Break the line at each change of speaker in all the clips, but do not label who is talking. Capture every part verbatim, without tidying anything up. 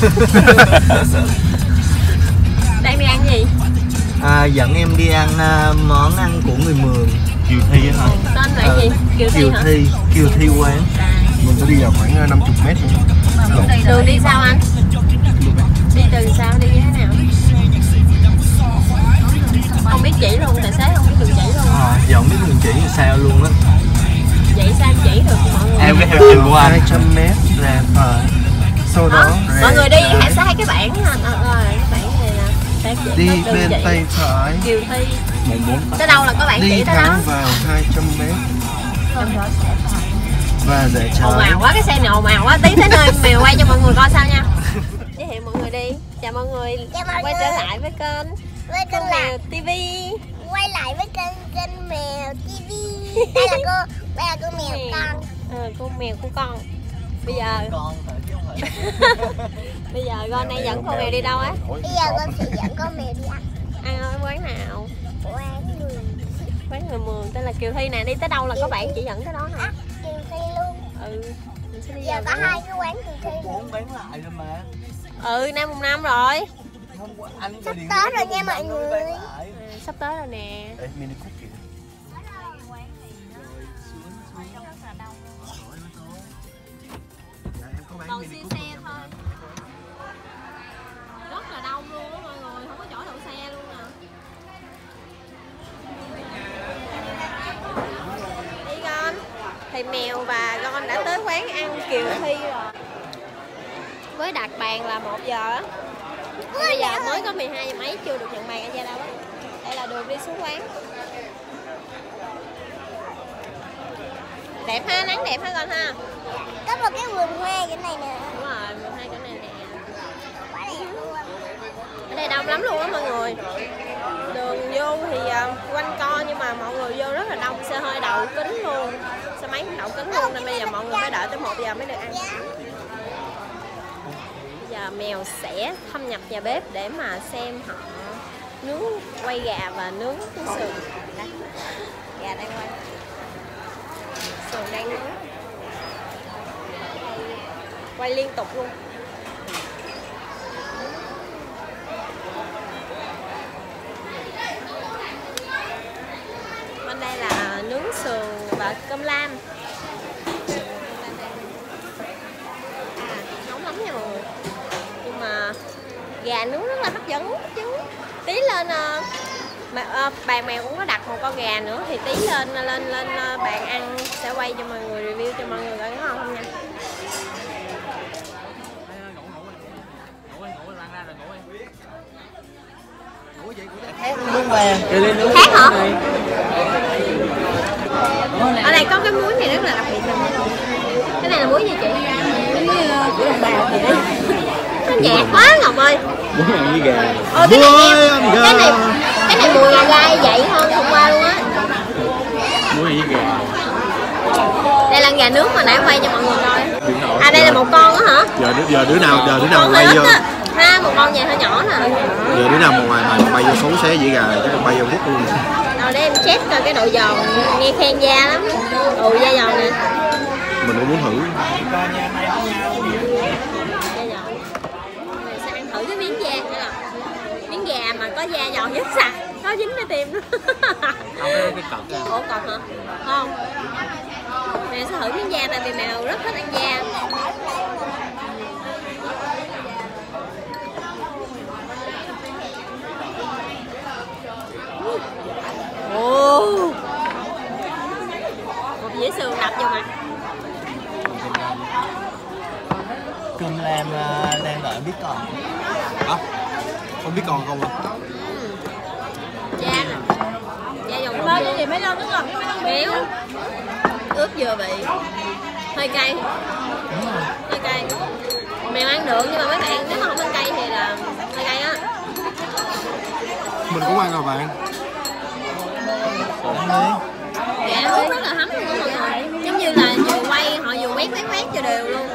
Đang đi ăn gì?
À, dẫn em đi ăn uh, món ăn của người Mường.
Kiều Thi hả?
Tên là
ờ,
gì? Kiều Thi
Kiều
hả?
Thi, Kiều Thi quán.
Mình sẽ đi vào khoảng năm mươi mét nữa.
Đường đi sao anh? Đi từ sao, đi như thế nào? Không biết chỉ luôn, tài xế không biết đường chỉ luôn.
À, giờ không biết đường chỉ làm sao luôn á.
Vậy sao em chỉ được mọi người?
Theo cái theo trình của anh.
hai trăm mét ra phải. Sau đó,
đó, mọi người đi hãy sai cái bảng ha. À, rồi cái bảng này là sẽ chỉ
đi
đường
bên
chỉ.
tay phải.
Kiều Thi.
một bốn.
Tới đâu là có bạn
Đi
chỉ tới đó.
thẳng vào hai trăm mét. Và rẽ trái.
Ồn ào quá, cái xe này ồn ào quá. Tí tới nơi mèo quay cho mọi người coi sao nha. Giới thiệu mọi người đi. Chào mọi người.
Chào mọi
Quay
người.
trở lại với kênh
Với kênh là
Mèo ti vi.
quay lại với kênh kênh Mèo ti vi. Đây là cô, đây là cô mèo con.
Ờ, con mèo của con. Bây giờ
Con phải chứ không phải.
bây giờ con đang dẫn con mèo đi đâu á?
Bây giờ con sẽ dẫn con mèo đi ăn.
Ăn ở quán nào?
Quán người.
Quán người Mường tên là Kiều Thi nè. Đi tới đâu là có bạn chỉ dẫn tới đó hả?
À, Kiều Thi luôn.
Ừ. Mình sẽ đi
Giờ
vào
có
quán.
hai cái quán Kiều Thi luôn.
Bốn bán lại rồi mà.
Ừ, năm mùng năm rồi.
Hôm qua anh
Sắp tới rồi nha mọi người.
À, sắp tới rồi nè.
Ê, mini cút kìa.
Đầu xe xe thôi. Rất là đông luôn á mọi người, không có chỗ đậu xe luôn nè. Đi con. Thì mèo và con đã tới quán ăn Kiều Thi rồi. Với đặt bàn là một giờ á. Bây giờ mới có mười hai giờ mấy chưa được nhận bàn anh ra đâu á. Đây là đường đi xuống quán. Đẹp ha, nắng đẹp ha con ha.
Có một cái vườn hoa cái này nè.
Đúng rồi, mười hai chỗ này nè.
Quá đẹp luôn.
Ở đây đông lắm luôn á mọi người. Đường vô thì uh, quanh co nhưng mà mọi người vô rất là đông, xe hơi đậu kính luôn. Xe máy đậu kính luôn nên bây giờ mọi người phải đợi tới một giờ mới được ăn. Bây giờ mèo sẽ thâm nhập nhà bếp để mà xem họ nướng quay gà và nướng cuốn sườn. Đây. Gà đang quay. Sườn đang nướng. Quay liên tục luôn. Bên đây là nướng sườn và cơm lam. À, nóng lắm nha mọi người. Nhưng mà gà nướng rất là hấp dẫn, hấp dẫn. Tí lên mà, à, bàn mèo cũng có đặt một con gà nữa thì tí lên lên lên bàn ăn sẽ quay cho mọi người, review cho mọi người coi có ngon không nha.
Nướng vàng.
Khác hả? Ở đây có cái muối này rất là đặc biệt nè. Cái này là muối gì chị? Muối của đồng bào chị. Nó nhạt quá Ngọc ơi.
Muốn ăn với gà.
Ôi cái này em, cái này cái này mùi gà gai vậy hơn hôm qua luôn á.
Muốn ăn với gà.
Đây là gà nướng mà nãy quay cho mọi người coi. À đây là một con á hả?
Giờ đứa giờ đứa nào giờ đứa nào
Con
bay
hơi
vô.
ít á. Ha, một con nhà hơi nhỏ nè.
Giờ đứa nào mà ngoài mà bay vô xấu xé dĩ gà chắc là bay vô hút luôn.
Rồi để em check coi cái độ giòn, nghe khen da lắm. Ừ da giòn nè.
Mình cũng muốn thử.
Da giòn. Mình sẽ ăn thử cái miếng da nữa nè. Miếng gà mà có da giòn nhất sạch, có dính cái tim đó. Ủa còn hả? Không. Mẹ sẽ thử miếng da tại vì mèo rất thích ăn da. Ồ, một dĩa sườn đập vô mặt.
Cơm lam uh, đang đợi biết còn.
Hả? Không biết còn không à?
Ừ. Da nè. Da giòn bao nhiêu gì mấy lon nước ngọt mấy lon béo. Ướp vừa vị. Hơi cay. Hơi cay. Mèo ăn được nhưng mà mấy bạn nếu mà không ăn cay thì là hơi cay á.
Mình cũng ăn rồi bạn.
Dạ ướp rất là thấm luôn mọi người. Giống như là vừa quay họ vừa quét quét quét cho đều luôn.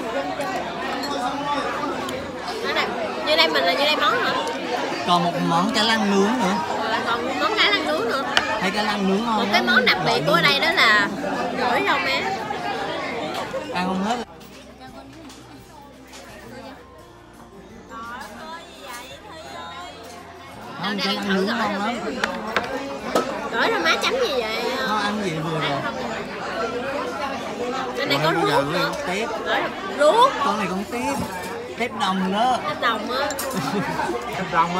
Ở đây, như đây mình là như đây món hả?
Còn một món cá lăng nướng nữa.
Rồi còn món cá lăng nướng nữa.
Thấy cá lăng nướng ngon.
Một cái món đặc biệt của ở đây đó là gỏi rau má.
Ăn không hết. Không,
Đây,
cái ăn
thử
nướng
gỏi
ngon
rau
lắm.
Gỏi rau má chấm gì vậy?
Nó ăn vậy vừa rồi.
Trên này có ruốc nữa.
Tép.
Gỏi rau- ruốc.
Con này con tép. Tép đồng đó.
Tép đồng á.
Tép rong á.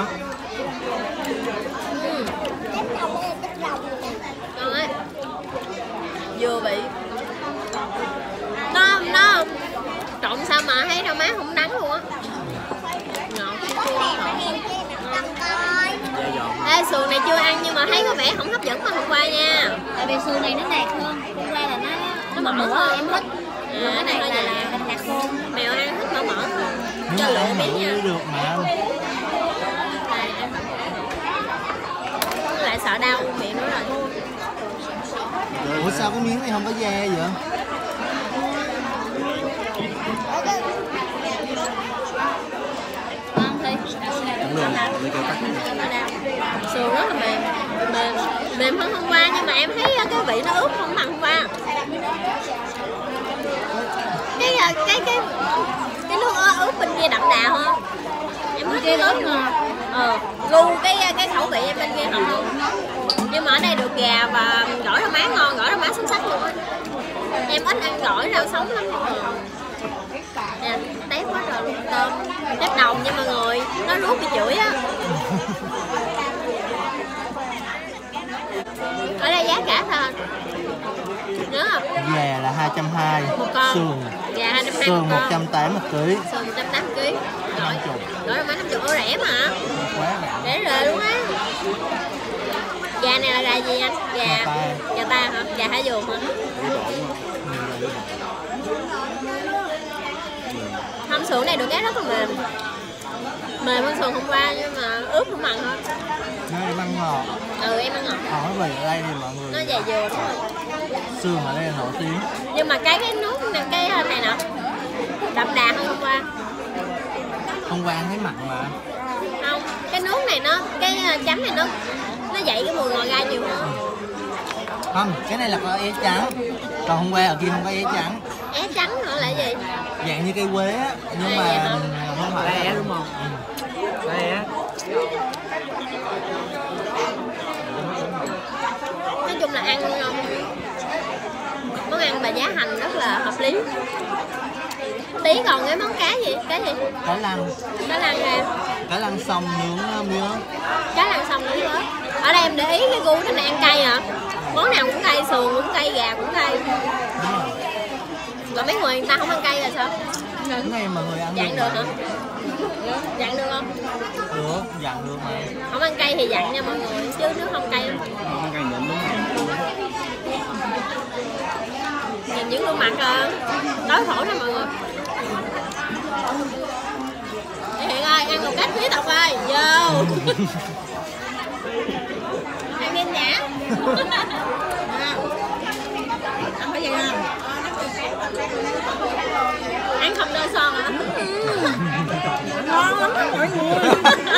Ừ.
Tép đồng ơi, tép đồng nè.
Ngon ấy. Vừa vị. Nó nó trộn sao mà thấy rau má không đắng luôn á. Ngọt chua chua ngọt.
Đâm coi.
Dạ giòn.
Ê, sườn này chưa ăn nhưng mà thấy có vẻ không hấp dẫn bằng hôm qua nha.
Tại vì sườn này nó nạc hơn, hôm qua là nó
Nó mỡ hơn.
em thích.
À,
Cái này
hơi
là
nhạt.
là nạc khô.
Mèo ăn thích mỡ mỡ hơn.
Nếu
Cho
mà
lựa
ăn
miếng
mỡ
nha.
được mà ăn.
Đây, ăn. Với lại sợ đau miệng nữa rồi.
Ủa sao cái miếng này không có da vậy?
Ngon Thi.
Cũng được. Để cho cắt.
Ở đâu? Sườn rất là mềm. Mềm mềm hơn hôm qua nhưng mà em thấy cái vị nó ướp không bằng hôm qua. Cái cái cái cái nước ướp bên kia đậm đà hơn. Em thích cái ướp ngọt. Ờ, gu cái cái khẩu vị em bên kia không luôn. Nhưng mà ở đây được gà và gỏi rau má ngon, gỏi rau má xuất sắc luôn á. Em ít ăn gỏi rau sống lắm. Nè, tép quá trời luôn, tôm tép đồng nha mọi người, nó ruốc bị chửi á. Ở đây giá cả thôi, nhớ không?
Gà là hai trăm hai mươi,
Một con
sườn
gà hai trăm hai mươi
sườn
một
một
con,
trăm tám mươi một ký.
sườn một trăm tám mươi ký, gỏi gỏi rau má năm mươi, ủa rẻ mà,
Quá rẻ.
rẻ rời luôn á. Gà này là gà gì anh? Gà
Gà ta.
gà ta hả? Gà thả vườn hả? Không, sườn này được cái rất là mềm, mềm hơn sườn hôm qua nhưng mà ướp không bằng thôi.
Nó em ăn ngọt.
Ừ, em ăn ngọt,
Hỏi về ở đây thì mọi người.
nó dài dừa đúng không?
Sườn ở đây là nổi tiếng.
Nhưng mà cái cái nước này, cái này nè đậm đà hơn hôm qua.
Hôm qua ăn thấy mặn mà.
Không, cái nước này nó cái chấm này nó nó dậy cái mùi ngò gai nhiều hơn.
Không, cái này là có é trắng. Còn hôm qua ở kia không có é trắng.
É trắng nữa là gì?
Dạng như cây quế á, nhưng
À,
mà
vậy hả?
không phải
É
là-
đúng không?
Ừ.
Đây á.
Nói chung là ăn ngon. Món ăn bà giá hành rất là hợp lý. Tí còn cái món cá gì? Cái gì?
Cá lăng,
Cá lăng nè.
cá lăng xong nướng miếng.
Cá lăng xong nữa đó. Ở đây em để ý cái gu cái này ăn cay hả? Món nào cũng cay, sườn cũng cay, gà cũng cay. Còn mấy người người ta không ăn cay là sao?
Cái này mà người ăn
Dặn được hả? Dặn được không?
Được, dặn được mà.
Không ăn cay thì dặn nha mọi người, chứ nếu không cay
Không cay nhịn đúng không?
nhìn những gương mặt à, đói khổ nè mọi người. Ê, Hiện ơi, ăn một cách quý tộc ơi, vô. Ăn nhanh nhã. Ăn phải vậy không? Ăn không đôi son hả? Ngon lắm á mọi người.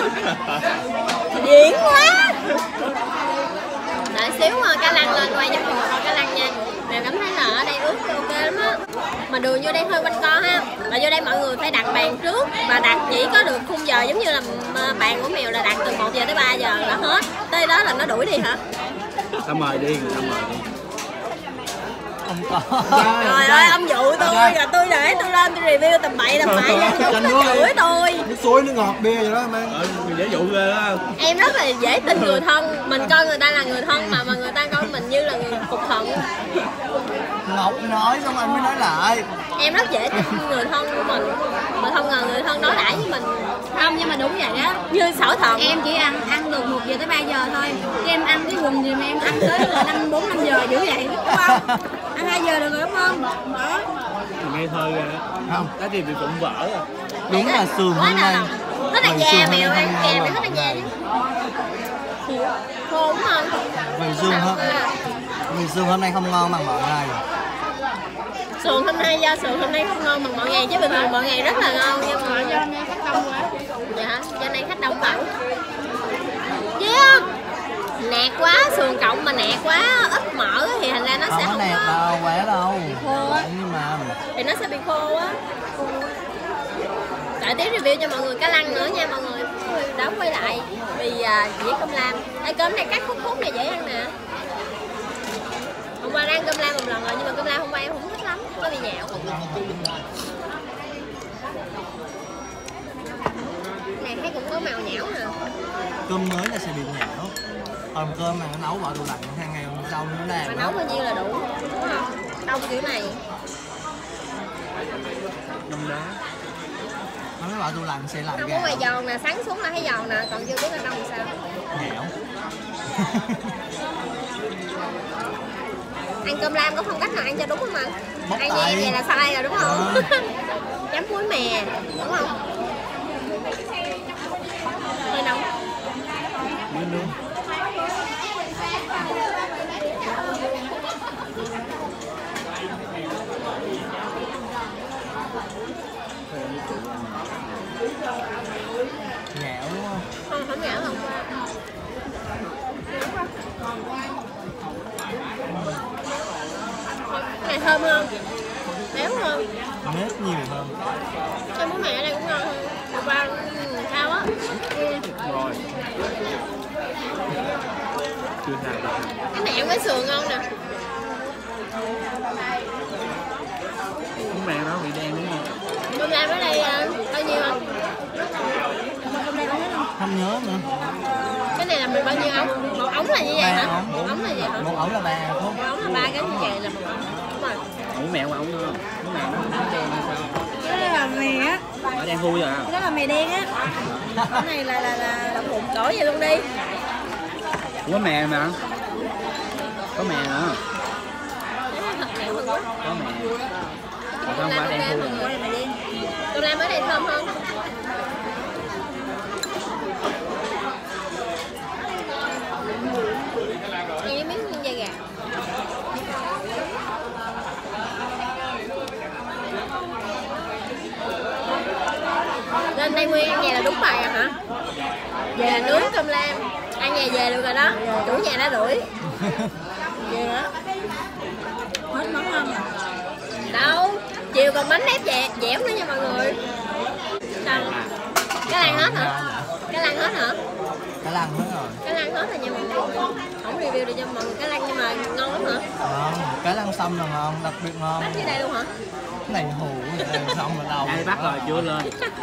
Điển quá. Đợi xíu cá lăng lên quay cho mọi người coi cá lăng nha. Mèo cảm thấy là ở đây ướp ok lắm á. Mà đường vô đây hơi quanh co ha. Và vô đây mọi người phải đặt bàn trước. Và đặt chỉ có được khung giờ giống như là bàn của Mèo là đặt từ một giờ tới ba giờ là hết. Tới đó là nó đuổi đi hả?
Ta mời đi, ta mời đi.
Không có.
Trời ơi, ông dụ tôi rồi tôi để tôi lên tôi review tầm bậy tầm bậy lên
Chanh
nó
nước
chửi tôi.
Nước suối, nước ngọt, bia vậy đó em ăn. Ờ, dễ dụ ghê đó.
Em rất là dễ tin người thân, mình coi người ta là người thân mà mà người ta coi mình như là người phục hận.
Ngọc nói xong anh mới nói lại.
Em rất dễ tin người thân của mình mà không ngờ người thân đối đãi với mình
Không, nhưng mà đúng vậy đó.
như xảo thần.
Em chỉ ăn ăn được một giờ tới ba giờ thôi. Chứ em ăn cái quần gì mà em ăn tới là năm bốn năm giờ dữ vậy, đúng không? Ăn hai giờ được rồi đúng không? Đó.
Nghe thơ ra đó.
Không,
Cái gì bị vụn vỡ rồi.
đúng là sườn
Quá
hôm
đau
nay.
lòng. Thích ăn
Vậy
gà,
sườn hôm
Mèo
nay
ăn
không
gà,
ngon
Mèo thích ăn gà
bằng
chứ. Khô đúng không?
Vậy sườn hôm Vậy sườn hôm nay không ngon bằng mọi ngày.
Sườn hôm nay do sườn hôm nay không ngon bằng mọi ngày chứ bình thường mọi ngày rất là ngon nhưng mà
Do nay khách đông quá.
dạ hả? Do nay khách đông phải. Chứ không? Nạc quá, sườn cộng mà nạc quá, ít mỡ thì thành ra nó sẽ
Không có
không
nẹt
có
đâu, quá đâu.
khô á.
Nhưng mà
Thì nó sẽ bị khô á. Đợi tí review cho mọi người cá lăng nữa nha mọi người. Đã quay lại vì Thì à, dĩa cơm lam. Ê, cơm này cắt khúc khúc này dễ ăn nè. Hôm qua đã ăn cơm lam một lần rồi nhưng mà cơm lam hôm qua em không thích lắm, có bị nhạo. Này thấy cũng có màu nhão nè.
Cơm mới là sẽ bị nhão. Còn cơm mà nó nấu vào tủ lạnh hai ngày hôm sau nó làm.
Mà nấu bao nhiêu là đủ, đúng không? Đông kiểu này.
Đông đá.
Nó mới vào tủ lạnh sẽ lại
Không
gạo.
có ngoài giòn nè, sáng xuống là thấy giòn nè, còn chưa biết là đông làm sao.
Nhão.
Ăn cơm lam có phong cách nào ăn cho đúng không anh?
Bóc
Ăn như
tay.
em vậy là sai rồi đúng không?
Ừ.
Chấm muối mè, đúng không? Hơi nóng.
Nướng nướng.
Nhão đúng không?
Không, không nhão không qua. Này thơm hơn, béo hơn.
Nếp nhiều hơn.
Cái muối mè ở đây cũng ngon hơn. Hôm qua sao á?
Rồi. Chưa nào được.
Cái nẹo với sườn ngon nè.
Miếng mè nó bị đen đúng không?
Cơm lam ở đây à, bao nhiêu không?
Không nhớ nữa.
Cái này là mình bao nhiêu ống? Một ống là như vậy
Ba
hả?
ống.
Một ống là vậy hả?
Một ống là ba không?
Một ống là ba cái như vậy là một ống. Đúng rồi.
Ủa mẹ qua ống nữa không? Miếng mè nó đen hay sao?
Cái đó là mè á,
Ở đen thui rồi à?
cái đó là mè đen á. Cái này là là là đậu phụng
Đổi vậy luôn đi.
Ủa mè mà. Có mè nữa.
Thật nẹo hơn quá.
Có mè. Còn
Cơm
không
lam
phải đen
ok
thui
mọi
rồi.
người. Cơm lam ở đây thơm hơn. Ăn với miếng da gà. Lên Tây Nguyên ăn về là đúng bài rồi hả? Về là nướng cơm lam. Ăn về về được rồi đó. Chủ nhà đã đuổi. Về đó.
hết món ngon rồi.
Đâu, chiều còn bánh nếp dẻ, dẻo nữa nha mọi người. Sao? Cái lan hết hả? Cái lan hết hả?
Cái lăng hết rồi.
Cái lan hết rồi nha mọi người. Không review được cho mọi người cái lan nhưng mà ngon lắm hả?
Ngon. Cái lăng xăm là ngon, đặc biệt ngon.
Bắt dưới đây luôn hả?
Cái này hủ cái này xong rồi đâu.
Đây bắt rồi chưa lên.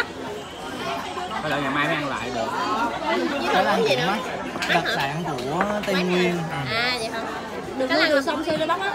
Có đợi ngày mai mới ăn lại được.
Với
Cái
đồ
lăng
món gì
cũng
nữa?
mắc. Đặc sản của Tây Nguyên.
À vậy hả?
Được
Cái
cái
lan
từ sông xưa bắt á.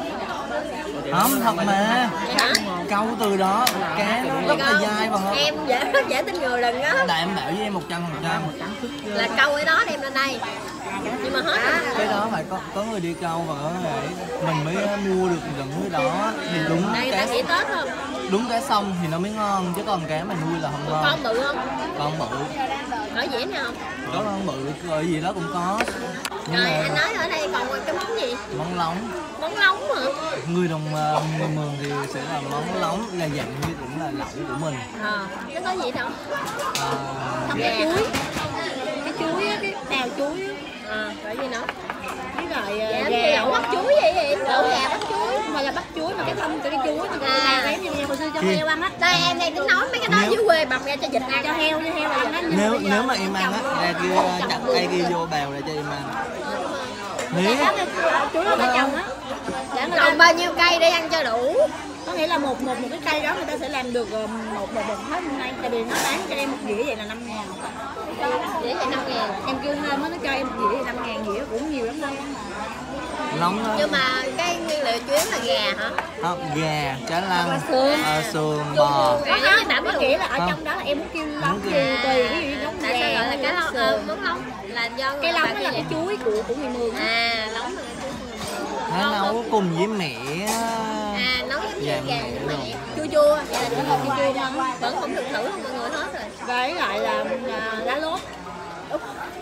Không, thật mà.
Vậy hả?
Câu từ đó, cá nó rất là dai và ngon.
Em dễ dễ tin người đừng á.
Đảm bảo với em một trăm phần trăm.
Là câu cái đó đem lên đây. Nhưng mà hết rồi.
Cái đó phải có có người đi câu và có người ấy. Mình mới mua được những cái đó thì đúng
Đây người ta
cá
chỉ Tết không?
đúng cá sông thì nó mới ngon chứ còn cá mà nuôi là không ngon.
Con bự không?
Con bự,
Ở dĩa nào không?
có con bự ở gì đó cũng có. Nhưng
Rồi anh
mà
nói ở đây còn cái món gì?
món lóng,
Món lóng hả?
người đồng ờ, người Mường thì sẽ là món lóng là dạng như cũng là lẩu của mình.
Ờ, nó có gì đâu?
À,
Không
dạ.
gà hả?
Cái chuối á, cái đào chuối á.
Ờ, rồi gì nữa?
Với lại
Dạ,
ờ,
cái lẩu bắp chuối vậy vậy? Lẩu gà bắp chuối.
Nhưng mà là bắp chuối mà cái thân cái chuối mà cái
À.
đào đấy như hồi xưa cho heo ăn á.
Đây em đang tính nói mấy cái đó
Nếu-
dưới quê bọc ra cho vịt ăn.
Cho heo cho heo ăn á. Nhưng
Nếu
bây giờ
nếu mà em ăn á, ra kia chặt cây kia vô bèo ra cho em ăn. Nếu
Đó là chuối nó ta trồng á. Để người ta
Trồng bao nhiêu cây để ăn cho đủ?
có nghĩa là một một một cái cây đó người ta sẽ làm được ờ, một một một hết hôm nay, tại vì nó bán cho em một dĩa vậy là năm ngàn.
Để vậy năm ngàn.
Em kêu thơm á, nó cho em một dĩa vậy năm ngàn, dĩa cũng nhiều lắm đây.
lóng đó,
Nhưng mà cái nguyên liệu chủ yếu là gà hả?
không, gà, cá lăng,
Sườn.
ờ, sườn, bò.
Gà giống như tẩm
Có
luôn.
nghĩa là ở
Không.
trong đó là em muốn kêu lóng
Đúng
thì
rồi.
tùy ví dụ như lóng
Tại sao gọi là
gà
cái
lóng
lóng ờ,
sườn.
món lóng là do
Cái lóng
bà
nó là
cái
cái chuối của của người Mường á.
À, lóng là cái chuối.
Nó nấu cùng với mẹ.
À, nấu giống như
Dạ,
gà
mẹ
mà
luôn.
chua chua. Vậy là chua chua chua ngon. Vẫn không được thử không mọi người hết rồi.
Với lại là à, lá lốt. Úp,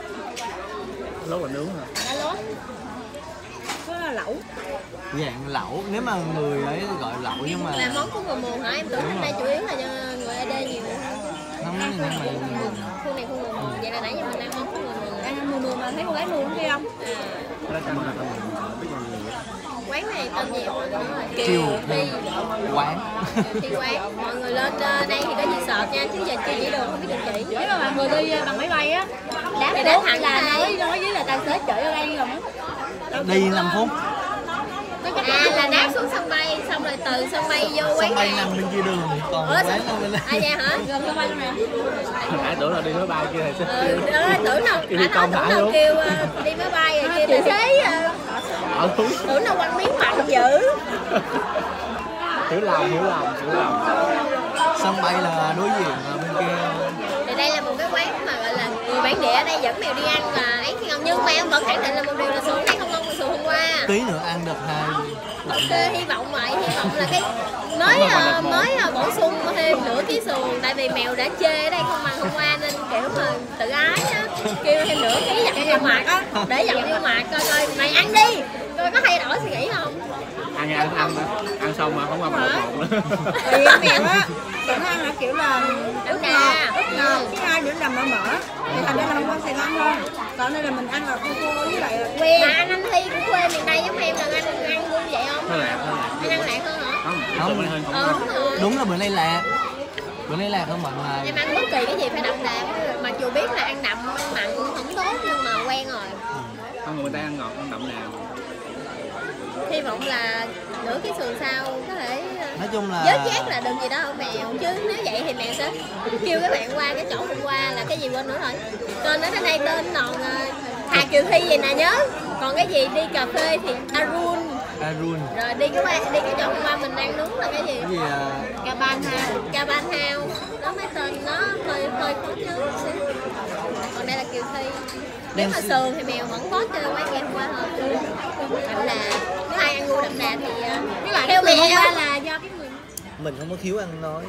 Lốt là nướng hả?
lá lốt. Đó là lẩu.
Dạng lẩu, nếu mà người ấy gọi lẩu nhưng mà
Là món của người Mường hả? Em tưởng
Đúng
hôm nay
rồi.
chủ yếu là do người a đê nhiều.
không nhưng mà
Khu này khu người Mường. Vậy là nãy giờ mình ăn món của người Mường.
Ăn mùa mùa mà thấy cô gái Mường kia không?
À,
Nó chăm là không biết còn gì.
quán này tên gì mọi người?
Kiều
Thi.
quán.
Thi quán. Mọi người lên ờ, đây thì có gì sợ thật nha, chứ giờ chưa chỉ đường không biết đường chỉ.
Nếu mà mọi người đi bằng máy bay á, đáp
Thì
đến
đến thẳng
là
đây.
nói nói với là tài xế chở ở đây rồi á.
Đi năm phút.
À là đáp xuống sân bay, xong rồi từ sân bay vô quán
Sân bay
ăn.
nằm bên kia đường, còn
Ủa,
quán
sao?
ở bên đây.
À vậy hả?
Gần sân bay luôn nè.
Nãy tưởng là đi máy bay kia thì
Ừ, đó, tưởng đâu,
Đi
anh nói
công
tưởng
hãi
đâu
luôn.
kêu uh, đi máy bay rồi kêu tài xế uh,
ở thú.
tưởng đâu quăng miếng mặn dữ.
Hiểu lầm, hiểu lầm, hiểu lầm.
Sân bay là đối diện ở bên kia.
Thì đây là một cái quán mà gọi là người bản địa ở đây dẫn mèo đi ăn và ấy thì ngon, nhưng mà em vẫn khẳng định là một điều là sườn này không ngon bằng sườn hôm qua.
Tí nữa ăn được hai.
Ok, hy vọng vậy, hy vọng là cái mới uh, mới uh, bổ sung thêm nửa ký sườn, tại vì mèo đã chê ở đây không bằng hôm qua nên kiểu mà tự ái á, kêu thêm nửa ký dặm vô mặt á, để dặm vô mặt coi coi mày ăn đi, coi có thay đổi suy nghĩ không.
Ăn ăn ăn ăn xong mà không qua một một nữa.
Thì mèo á, tụi nó ăn là kiểu là ướp ngọt, ướp ngọt, cái hai nữa là mỡ mỡ. Thì thành ra là không có Sài Gòn thôi. Còn đây là mình ăn là khô khô với lại là que.
Mà anh anh Thi cũng quê miền Tây giống em, là anh ăn luôn vậy không?
Hơi lạc, hơi lạc.
Anh ăn lạc hơn hả?
Không,
Không.
không, hơi không
Ừ,
ngon.
đúng rồi.
Đúng là bữa nay lạc. Bữa nay lạc hơn mọi ngày.
Em ăn bất kỳ cái gì phải đậm đà, mặc dù biết là ăn đậm ăn mặn cũng không tốt nhưng mà quen rồi.
Không, người ta ăn ngọt, ăn đậm nào.
Hy vọng là nửa cái sườn sau có thể
Nói chung là
vớt giác là đừng gì đó ở mèo, chứ nếu vậy thì mèo sẽ kêu các bạn qua cái chỗ hôm qua là cái gì quên nữa rồi. Tên ở đây tên còn uh, Hà Kiều Thi gì nè nhớ, còn cái gì đi cà phê thì Arun,
Arun.
rồi đi cái qua đi cái chỗ hôm qua mình ăn đúng là cái gì
Cái gì à?
Caban House, Caban House đó, mấy tên nó hơi hơi khó nhớ một xíu. Còn đây là Kiều Thi. Nếu mà sườn thì mèo vẫn có chơi quán em qua hơn đậm đà, nếu ai ăn ngu đậm đà thì uh, theo mèo
Qua là do cái người
Mình không có khiếu ăn nói.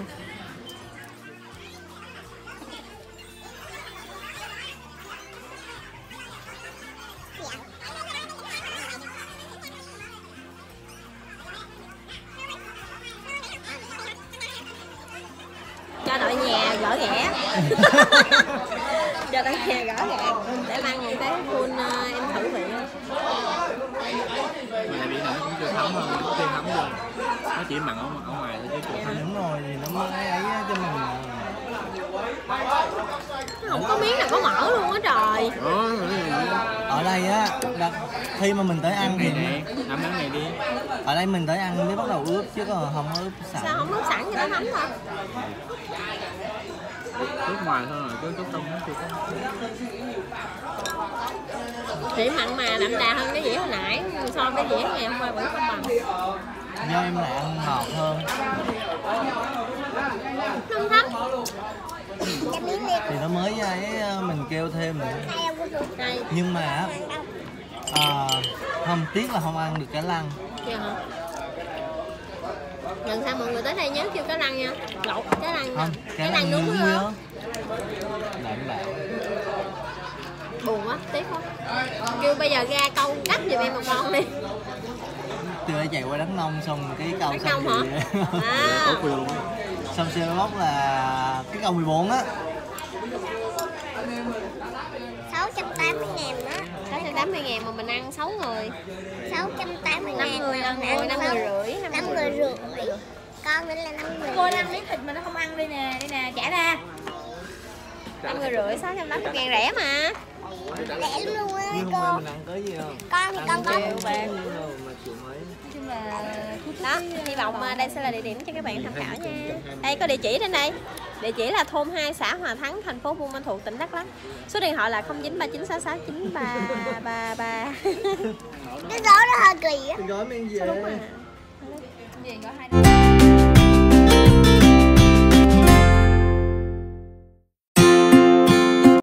cho đội nhà gõ ghẻ cho đội nhà gõ ghẻ để mang một cái full uh, em thử vị.
Mà lại bị nó cũng chưa thấm hơn, nó chưa thấm rồi. Nó chỉ mặn ở, ở ngoài thôi chứ chưa thấm.
Đúng rồi, thì nó mới ấy á, cho mình à.
Không có miếng nào có mỡ luôn á trời.
Đó,
Ở đây á, đặt, khi mà mình tới ăn thì
này nè, nắm đắng này đi.
ở đây mình tới ăn mới bắt đầu ướp chứ còn không có ướp sẵn.
Sao không nấu sẵn cho nó thấm thôi.
Ướp ngoài thôi rồi, cứ ướp trong nó chưa có.
Chỉ mặn mà đậm đà hơn cái dĩa hồi nãy, so với dĩa ngày hôm qua vẫn không bằng.
Do em lại ăn ngọt hơn.
Không thấm.
Thì nó mới ấy mình kêu thêm nữa.
Đây.
Nhưng mà á, à, không tiếc là không ăn được cá lăng.
Dạ hả? Lần sau mọi người tới đây nhớ kêu cá lăng nha. Lột cá lăng nha.
Không, cá
Cá
lăng
lăng đúng
nướng
không?
đảm bảo.
Buồn quá, tiếc quá. Kêu bây giờ ra câu cắt giùm em một con đi.
Chưa chạy qua Đắk Nông xong cái cầu
Đắk
xong
Nông
thì
À.
Có khuya luôn á.
xong xe bóc là cái cầu mười bốn á.
sáu trăm tám mươi ngàn đó.
sáu trăm tám mươi ngàn mà mình ăn sáu người.
sáu trăm tám mươi ngàn.
năm người, năm người, năm người rưỡi.
năm người rưỡi. Con nữa là năm người.
cô ăn miếng thịt mà nó không ăn đây nè, đây nè, trả ra.
năm người rưỡi, sáu trăm tám mươi ngàn rẻ mà.
Rẻ lắm luôn á
Nhưng hôm
cô.
qua mình ăn tới gì không?
Con thì con có.
Treo bán mà chịu mấy.
Nói chung là
Đó, hy vọng uh, đây sẽ là địa điểm cho các bạn tham khảo nha. Đây có địa chỉ trên đây. Địa chỉ là thôn hai, xã Hòa Thắng, thành phố Buôn Ma Thuột, tỉnh Đắk Lắk. Số điện thoại là không chín ba chín sáu sáu chín ba ba ba.
Cái số đó hơi kỳ á.
Gói men về.
Đúng rồi.
gì có hai